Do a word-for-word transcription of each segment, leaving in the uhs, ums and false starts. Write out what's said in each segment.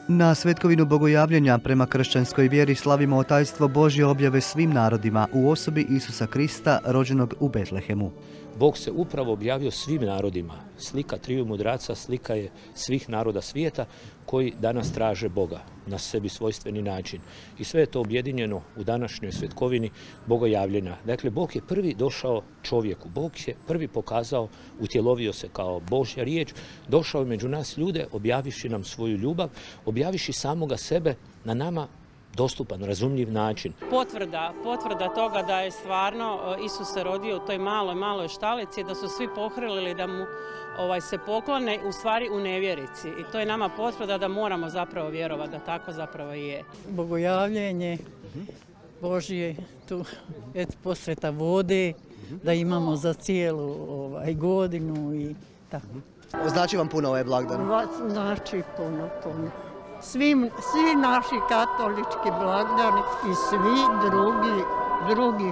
Na svetkovinu bogojavljenja prema kršćanskoj vjeri slavimo otajstvo Božje objave svim narodima u osobi Isusa Krista rođenog u Betlehemu. Bog se upravo objavio svim narodima. Slika triju mudraca, slika je svih naroda svijeta koji danas traže Boga na sebi svojstveni način. I sve je to objedinjeno u današnjoj svetkovini bogojavljenja. Dakle, Bog je prvi došao čovjeku. Bog je prvi pokazao, utjelovio se kao Božja riječ, došao je među nas ljude, objavivši nam svoju ljubav, objavivši samoga sebe na nama dostupan, razumljiv način. Potvrda, potvrda toga da je stvarno Isus se rodio u toj maloj, maloj štalici, da su svi pohrlili da mu ovaj, se poklone, u stvari u nevjerici. I to je nama potvrda da moramo zapravo vjerovati da tako zapravo i je. Bogojavljenje Božje, tu et posveta vode, da imamo za cijelu ovaj, godinu i tako. Znači vam puno ovaj blagdan? Znači puno, puno. Svim, svi naši katolički blagdani i svi drugi, drugih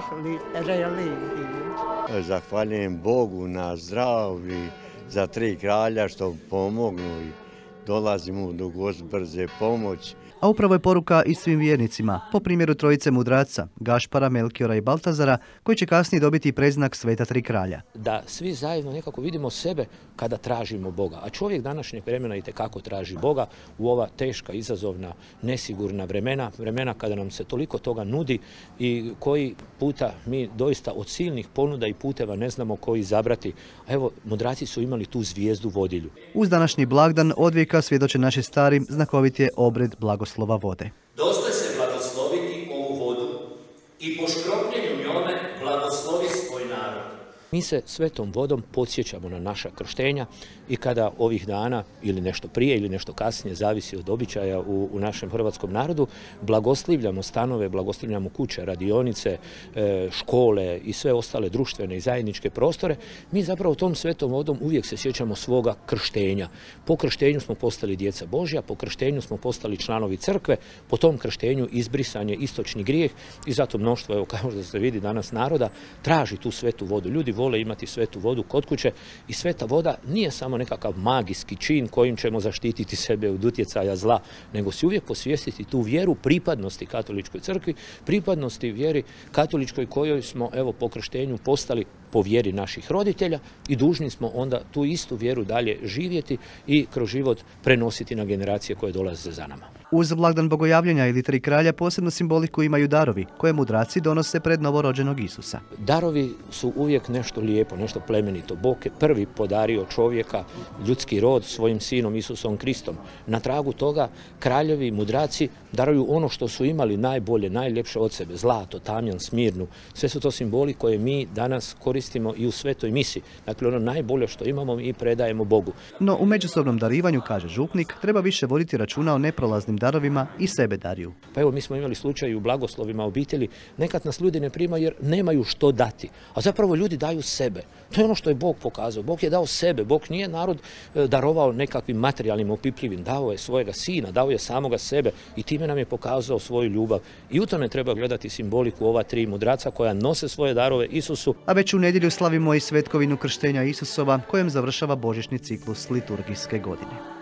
religija. Zahvaljujem Bogu na zdravlju za tri kralja što pomognu i dolazimo do brze pomoći. A upravo je poruka i svim vjernicima, po primjeru trojice mudraca, Gašpara, Melkiora i Baltazara, koji će kasnije dobiti preznak Sveta tri kralja. Da svi zajedno nekako vidimo sebe kada tražimo Boga. A čovjek današnjeg vremena itekako traži Boga u ova teška, izazovna, nesigurna vremena, vremena kada nam se toliko toga nudi i koji puta mi doista od silnih ponuda i puteva ne znamo koji izabrati. A evo, mudraci su imali tu zvijezdu vodilju. Uz današnji blagdan odvijeka svjedoče naši stari, znakovit je obred blagoslova vode. Dosta se blagosloviti ovu vodu i po škropljenju njome blagoslovi svoj narod. Mi se svetom vodom podsjećamo na naša krštenja i kada ovih dana ili nešto prije ili nešto kasnije, zavisi od običaja u, u našem hrvatskom narodu, blagoslivljamo stanove, blagoslivljamo kuće, radionice, e, škole i sve ostale društvene i zajedničke prostore, mi zapravo tom svetom vodom uvijek se sjećamo svoga krštenja. Po krštenju smo postali djeca Božja, po krštenju smo postali članovi crkve, po tom krštenju izbrisan je istočni grijeh i zato mnoštvo, evo kao što se vidi danas naroda, traži tu svetu vodu. Ljudi vole imati svetu vodu kod kuće i sveta voda nije samo nekakav magijski čin kojim ćemo zaštititi sebe od utjecaja zla, nego si uvijek posvijestiti tu vjeru pripadnosti katoličkoj crkvi, pripadnosti vjeri katoličkoj kojoj smo evo po krštenju postali po vjeri naših roditelja i dužni smo onda tu istu vjeru dalje živjeti i kroz život prenositi na generacije koje dolaze za nama. Uz blagdan bogojavljenja ili tri kralja posebnu simboliku imaju darovi koje mudraci donose pred novorođenog Isusa. Darovi su uvijek nešto lijepo, nešto plemenito. Bog je prvi podario čovjeka, ljudski rod svojim sinom Isusom Kristom. Na tragu toga kraljevi, mudraci daruju ono što su imali najbolje, najljepše od sebe. Zlato, tamjan, smirnu. Sve su to simboli koje mi danas koristimo i u svetoj misi. Dakle, ono najbolje što imamo mi predajemo Bogu. No u međusobnom darivanju, kaže župnik, treba više voditi računa o neprolaznim darovima i sebe dariju. Pa evo, mi smo imali slučaj u blagoslovima obitelji. Nekad nas ljudi ne primaju jer nemaju što dati. A zapravo ljudi daju sebe. To je ono što je Bog pokazao. Bog je dao sebe. Bog nije narod darovao nekakvim materijalnim opipljivim. Dao je svojega sina, dao je samoga sebe i time nam je pokazao svoju ljubav. I u tome treba gledati simboliku ova tri mudraca koja nose svoje darove Isusu. A već u nedjelju slavimo i svetkovinu krštenja Isusova kojem završava božićni ciklus liturgijske godine.